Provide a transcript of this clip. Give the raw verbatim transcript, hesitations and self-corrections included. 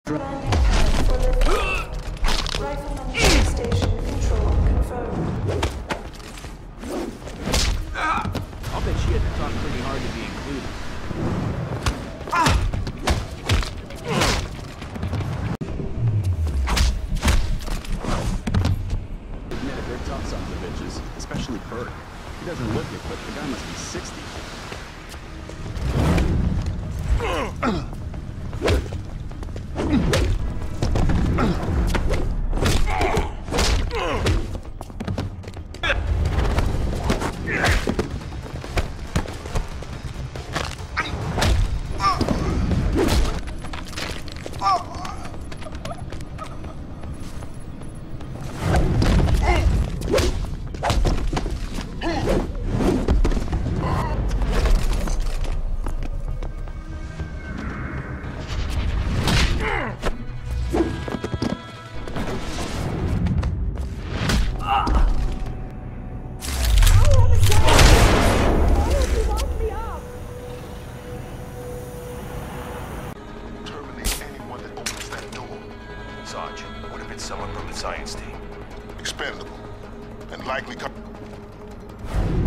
Landing pad for liftoff. Rifleman base station control confirmed. I'll bet she had to talk pretty hard to be included. Admit it, they're tough sons of bitches, especially Bert. He doesn't look it, but the guy must be sixty. Sarge, would have been someone from the science team. Expendable. And likely...